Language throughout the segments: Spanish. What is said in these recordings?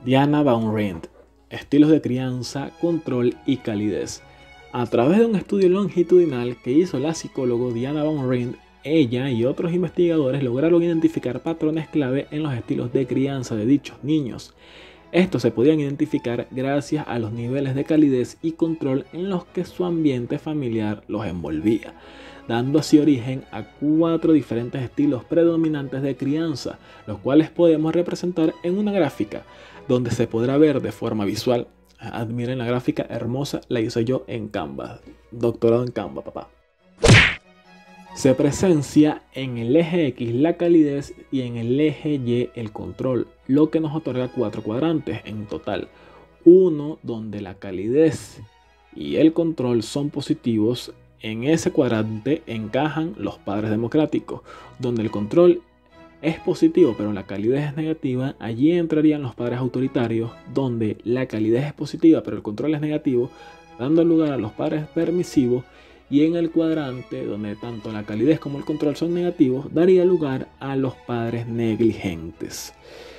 Diana Van Rent, estilos de crianza, control y calidez. A través de un estudio longitudinal que hizo la psicóloga Diana Van Rent, ella y otros investigadores lograron identificar patrones clave en los estilos de crianza de dichos niños. Estos se podían identificar gracias a los niveles de calidez y control en los que su ambiente familiar los envolvía, dando así origen a 4 diferentes estilos predominantes de crianza, los cuales podemos representar en una gráfica, donde se podrá ver de forma visual. Admiren la gráfica hermosa, la hice yo en Canva, doctorado en Canva, papá. Se presencia en el eje X la calidez y en el eje Y el control, lo que nos otorga 4 cuadrantes en total. Uno donde la calidez y el control son positivos. En ese cuadrante encajan los padres democráticos, donde el control es positivo pero la calidez es negativa. Allí entrarían los padres autoritarios, donde la calidez es positiva pero el control es negativo, dando lugar a los padres permisivos. Y en el cuadrante donde tanto la calidez como el control son negativos, daría lugar a los padres negligentes.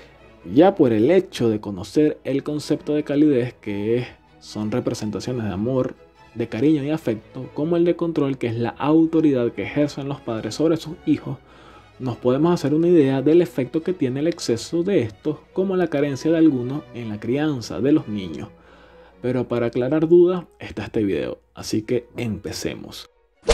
Ya por el hecho de conocer el concepto de calidez, que son representaciones de amor, de cariño y afecto, como el de control, que es la autoridad que ejercen los padres sobre sus hijos, nos podemos hacer una idea del efecto que tiene el exceso de estos, como la carencia de algunos en la crianza de los niños. Pero para aclarar dudas está este video, así que empecemos.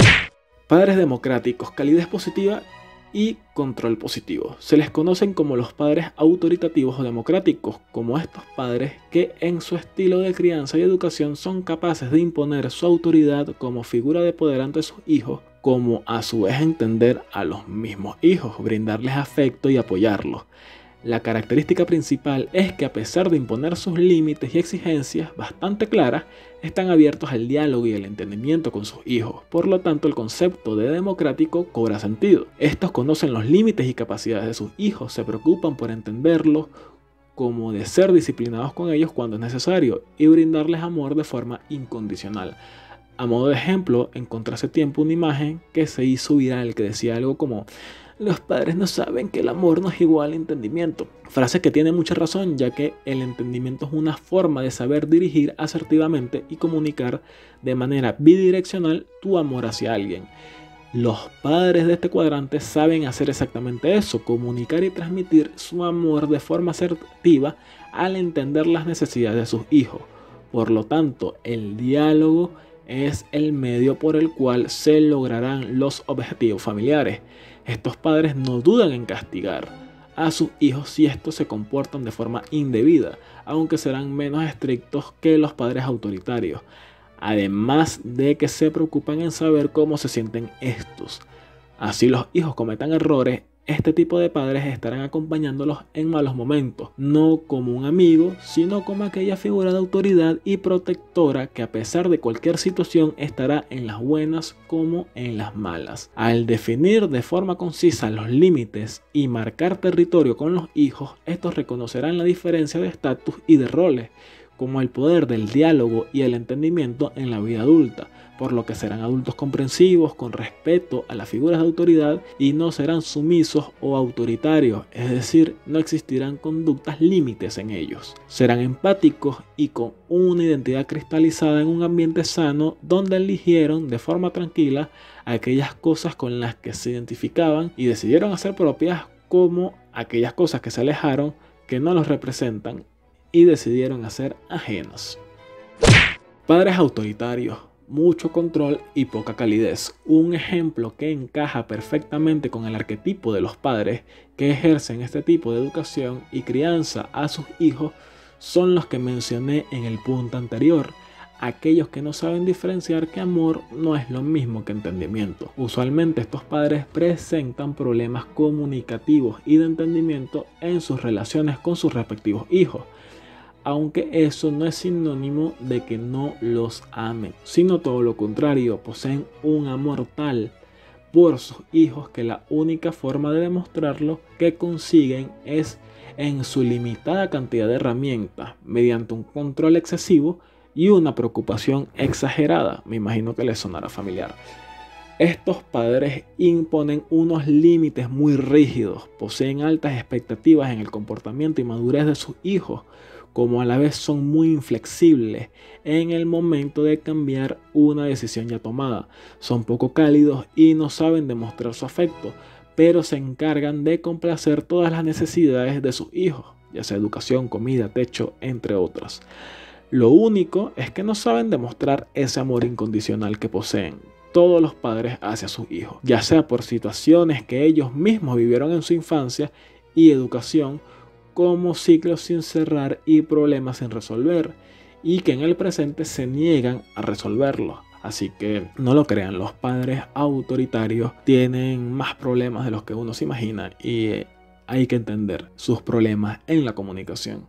Padres democráticos, calidez positiva y control positivo. Se les conocen como los padres autoritativos o democráticos, como estos padres que en su estilo de crianza y educación son capaces de imponer su autoridad como figura de poder ante sus hijos, como a su vez entender a los mismos hijos, brindarles afecto y apoyarlos. La característica principal es que a pesar de imponer sus límites y exigencias bastante claras, están abiertos al diálogo y el entendimiento con sus hijos. Por lo tanto, el concepto de democrático cobra sentido. Estos conocen los límites y capacidades de sus hijos, se preocupan por entenderlos, como de ser disciplinados con ellos cuando es necesario y brindarles amor de forma incondicional. A modo de ejemplo, encontré hace tiempo una imagen que se hizo viral que decía algo como: los padres no saben que el amor no es igual al entendimiento. Frase que tiene mucha razón, ya que el entendimiento es una forma de saber dirigir asertivamente y comunicar de manera bidireccional tu amor hacia alguien. Los padres de este cuadrante saben hacer exactamente eso, comunicar y transmitir su amor de forma asertiva al entender las necesidades de sus hijos. Por lo tanto, el diálogo es el medio por el cual se lograrán los objetivos familiares. Estos padres no dudan en castigar a sus hijos si estos se comportan de forma indebida, aunque serán menos estrictos que los padres autoritarios, además de que se preocupan en saber cómo se sienten estos. Así los hijos cometan errores, este tipo de padres estarán acompañándolos en malos momentos, no como un amigo, sino como aquella figura de autoridad y protectora que a pesar de cualquier situación estará en las buenas como en las malas. Al definir de forma concisa los límites y marcar territorio con los hijos, estos reconocerán la diferencia de estatus y de roles, como el poder del diálogo y el entendimiento en la vida adulta, por lo que serán adultos comprensivos con respeto a las figuras de autoridad y no serán sumisos o autoritarios, es decir, no existirán conductas límites en ellos. Serán empáticos y con una identidad cristalizada en un ambiente sano donde eligieron de forma tranquila aquellas cosas con las que se identificaban y decidieron hacer propias, como aquellas cosas que se alejaron, que no los representan y decidieron hacer ajenos. Padres autoritarios, mucho control y poca calidez. Un ejemplo que encaja perfectamente con el arquetipo de los padres que ejercen este tipo de educación y crianza a sus hijos son los que mencioné en el punto anterior. Aquellos que no saben diferenciar que amor no es lo mismo que entendimiento. Usualmente estos padres presentan problemas comunicativos y de entendimiento en sus relaciones con sus respectivos hijos, aunque eso no es sinónimo de que no los amen, sino todo lo contrario, poseen un amor tal por sus hijos que la única forma de demostrarlo que consiguen es en su limitada cantidad de herramientas, mediante un control excesivo y una preocupación exagerada. Me imagino que les sonará familiar. Estos padres imponen unos límites muy rígidos, poseen altas expectativas en el comportamiento y madurez de sus hijos, como a la vez son muy inflexibles en el momento de cambiar una decisión ya tomada. Son poco cálidos y no saben demostrar su afecto, pero se encargan de complacer todas las necesidades de sus hijos, ya sea educación, comida, techo, entre otras. Lo único es que no saben demostrar ese amor incondicional que poseen todos los padres hacia sus hijos, ya sea por situaciones que ellos mismos vivieron en su infancia y educación, como ciclos sin cerrar y problemas sin resolver, y que en el presente se niegan a resolverlos. Así que no lo crean, los padres autoritarios tienen más problemas de los que uno se imagina y hay que entender sus problemas en la comunicación.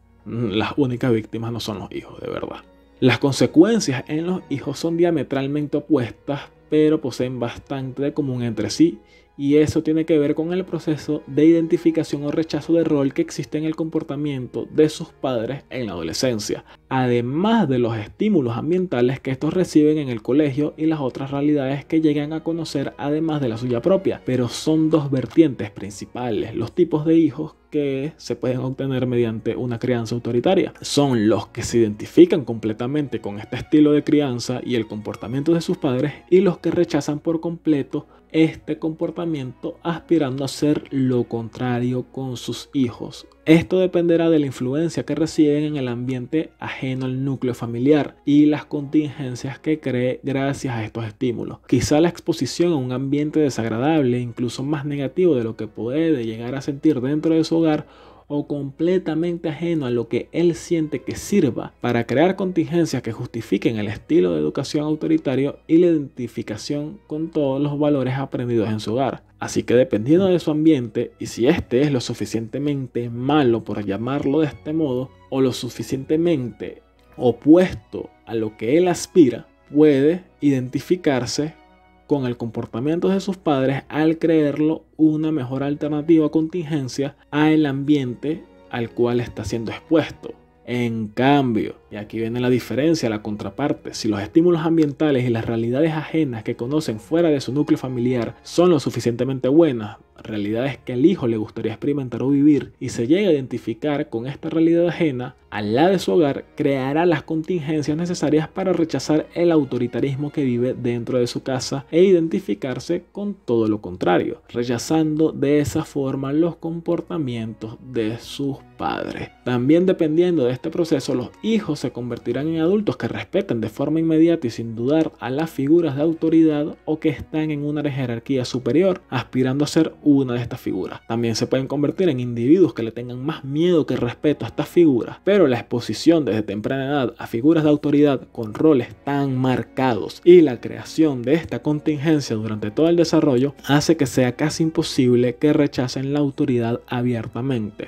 Las únicas víctimas no son los hijos, de verdad. Las consecuencias en los hijos son diametralmente opuestas, pero poseen bastante de común entre sí, y eso tiene que ver con el proceso de identificación o rechazo de rol que existe en el comportamiento de sus padres en la adolescencia, además de los estímulos ambientales que estos reciben en el colegio y las otras realidades que llegan a conocer además de la suya propia. Pero son dos vertientes principales los tipos de hijos que se pueden obtener mediante una crianza autoritaria. Son los que se identifican completamente con este estilo de crianza y el comportamiento de sus padres, y los que rechazan por completo este comportamiento aspirando a hacer lo contrario con sus hijos. Esto dependerá de la influencia que reciben en el ambiente ajeno al núcleo familiar y las contingencias que cree gracias a estos estímulos. Quizá la exposición a un ambiente desagradable, incluso más negativo de lo que puede llegar a sentir dentro de su hogar, o completamente ajeno a lo que él siente que sirva para crear contingencias que justifiquen el estilo de educación autoritario y la identificación con todos los valores aprendidos en su hogar. Así que dependiendo de su ambiente, y si este es lo suficientemente malo, por llamarlo de este modo, o lo suficientemente opuesto a lo que él aspira, puede identificarse con el comportamiento de sus padres al creerlo una mejor alternativa a contingencia al ambiente al cual está siendo expuesto. En cambio, y aquí viene la diferencia, la contraparte, si los estímulos ambientales y las realidades ajenas que conocen fuera de su núcleo familiar son lo suficientemente buenas, realidades que al hijo le gustaría experimentar o vivir, y se llega a identificar con esta realidad ajena al la de su hogar, creará las contingencias necesarias para rechazar el autoritarismo que vive dentro de su casa e identificarse con todo lo contrario, rechazando de esa forma los comportamientos de sus padres. También dependiendo de este proceso, los hijos se convertirán en adultos que respeten de forma inmediata y sin dudar a las figuras de autoridad o que están en una jerarquía superior, aspirando a ser una de estas figuras. También se pueden convertir en individuos que le tengan más miedo que respeto a estas figuras, pero la exposición desde temprana edad a figuras de autoridad con roles tan marcados y la creación de esta contingencia durante todo el desarrollo hace que sea casi imposible que rechacen la autoridad abiertamente.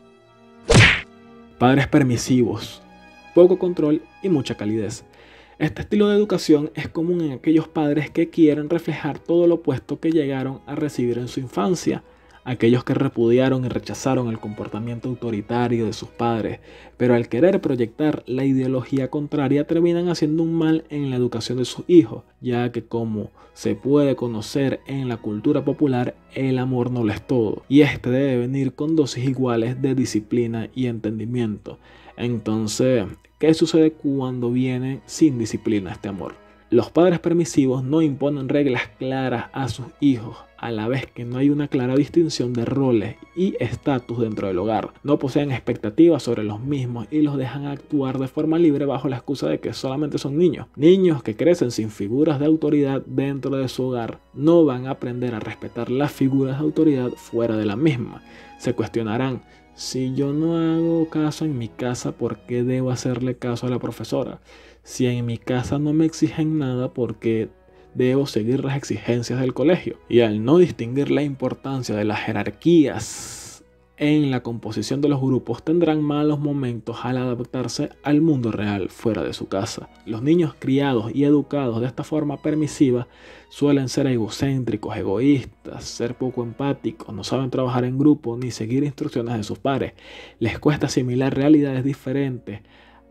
Padres permisivos, poco control y mucha calidez. Este estilo de educación es común en aquellos padres que quieren reflejar todo lo opuesto que llegaron a recibir en su infancia, aquellos que repudiaron y rechazaron el comportamiento autoritario de sus padres, pero al querer proyectar la ideología contraria terminan haciendo un mal en la educación de sus hijos, ya que como se puede conocer en la cultura popular, el amor no lo es todo, y este debe venir con dosis iguales de disciplina y entendimiento. Entonces, ¿qué sucede cuando viene sin disciplina este amor? Los padres permisivos no imponen reglas claras a sus hijos, a la vez que no hay una clara distinción de roles y estatus dentro del hogar. No poseen expectativas sobre los mismos y los dejan actuar de forma libre bajo la excusa de que solamente son niños. Niños que crecen sin figuras de autoridad dentro de su hogar no van a aprender a respetar las figuras de autoridad fuera de la misma. Se cuestionarán: si yo no hago caso en mi casa, ¿por qué debo hacerle caso a la profesora? Si en mi casa no me exigen nada, ¿por qué debo seguir las exigencias del colegio? Y al no distinguir la importancia de las jerarquías en la composición de los grupos, tendrán malos momentos al adaptarse al mundo real fuera de su casa. Los niños criados y educados de esta forma permisiva suelen ser egocéntricos, egoístas, ser poco empáticos, no saben trabajar en grupo ni seguir instrucciones de sus pares. Les cuesta asimilar realidades diferentes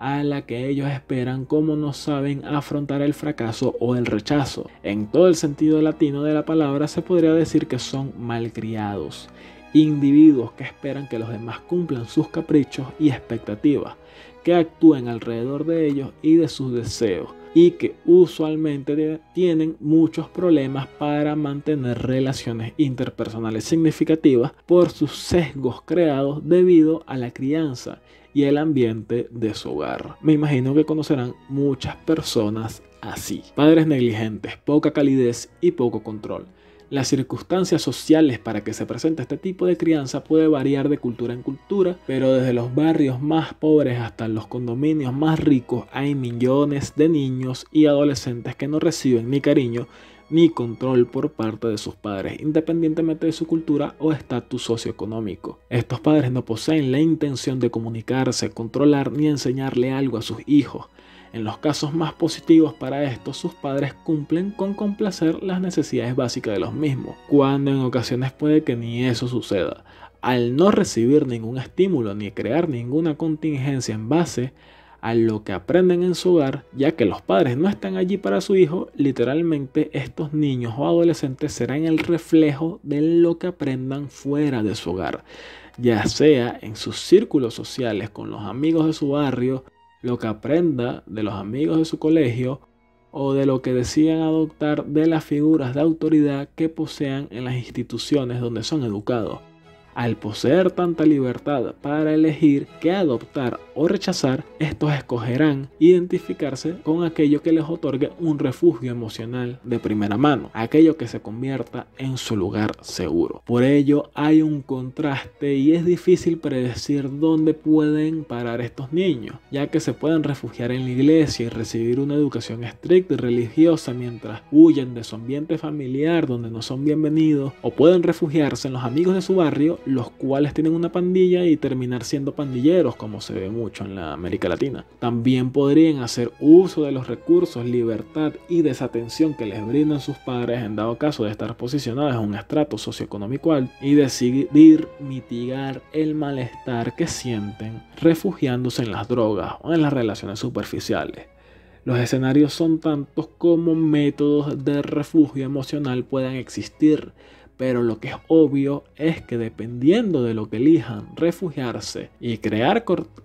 a la que ellos esperan, como no saben afrontar el fracaso o el rechazo. En todo el sentido latino de la palabra se podría decir que son malcriados, individuos que esperan que los demás cumplan sus caprichos y expectativas, que actúen alrededor de ellos y de sus deseos, y que usualmente tienen muchos problemas para mantener relaciones interpersonales significativas por sus sesgos creados debido a la crianza y el ambiente de su hogar. Me imagino que conocerán muchas personas así. Padres negligentes, poca calidez y poco control. Las circunstancias sociales para que se presente este tipo de crianza puede variar de cultura en cultura, pero desde los barrios más pobres hasta los condominios más ricos hay millones de niños y adolescentes que no reciben ni cariño ni control por parte de sus padres, independientemente de su cultura o estatus socioeconómico. Estos padres no poseen la intención de comunicarse, controlar ni enseñarle algo a sus hijos. En los casos más positivos para esto, sus padres cumplen con complacer las necesidades básicas de los mismos, cuando en ocasiones puede que ni eso suceda. Al no recibir ningún estímulo ni crear ninguna contingencia en base a lo que aprenden en su hogar, ya que los padres no están allí para su hijo, literalmente estos niños o adolescentes serán el reflejo de lo que aprendan fuera de su hogar, ya sea en sus círculos sociales con los amigos de su barrio, lo que aprenda de los amigos de su colegio o de lo que decidan adoptar de las figuras de autoridad que posean en las instituciones donde son educados. Al poseer tanta libertad para elegir qué adoptar o rechazar, estos escogerán identificarse con aquello que les otorgue un refugio emocional de primera mano, aquello que se convierta en su lugar seguro. Por ello hay un contraste y es difícil predecir dónde pueden parar estos niños, ya que se pueden refugiar en la iglesia y recibir una educación estricta y religiosa mientras huyen de su ambiente familiar donde no son bienvenidos, o pueden refugiarse en los amigos de su barrio, los cuales tienen una pandilla y terminar siendo pandilleros, como se ve mucho en la América Latina. También podrían hacer uso de los recursos, libertad y desatención que les brindan sus padres en dado caso de estar posicionados en un estrato socioeconómico alto y decidir mitigar el malestar que sienten refugiándose en las drogas o en las relaciones superficiales. Los escenarios son tantos como métodos de refugio emocional puedan existir, pero lo que es obvio es que dependiendo de lo que elijan refugiarse y crear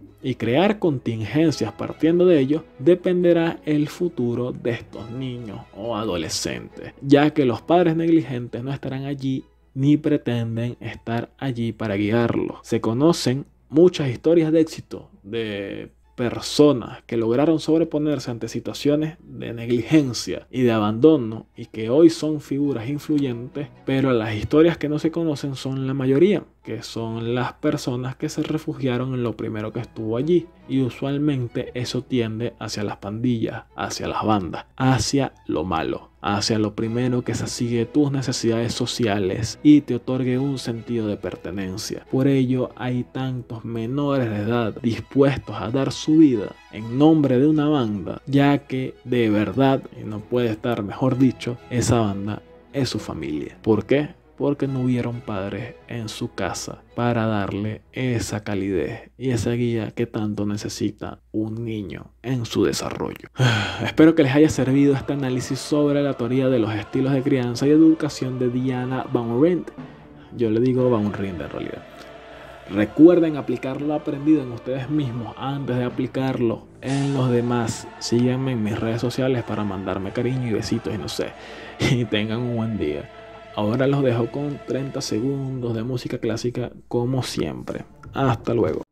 contingencias partiendo de ello, dependerá el futuro de estos niños o adolescentes, ya que los padres negligentes no estarán allí ni pretenden estar allí para guiarlos. Se conocen muchas historias de éxito de personas que lograron sobreponerse ante situaciones de negligencia y de abandono y que hoy son figuras influyentes, pero las historias que no se conocen son la mayoría, que son las personas que se refugiaron en lo primero que estuvo allí, y usualmente eso tiende hacia las pandillas, hacia las bandas, hacia lo malo, hacia lo primero que sacie tus necesidades sociales y te otorgue un sentido de pertenencia. Por ello hay tantos menores de edad dispuestos a dar su vida en nombre de una banda, ya que de verdad, y no puede estar mejor dicho, esa banda es su familia. ¿Por qué? Porque no hubieron padres en su casa para darle esa calidez y esa guía que tanto necesita un niño en su desarrollo. Espero que les haya servido este análisis sobre la teoría de los estilos de crianza y educación de Diana Van Rent. Yo le digo Van Rent en realidad. Recuerden aplicar lo aprendido en ustedes mismos antes de aplicarlo en los demás. Síganme en mis redes sociales para mandarme cariño y besitos y no sé. Y tengan un buen día. Ahora los dejo con 30 segundos de música clásica como siempre. Hasta luego.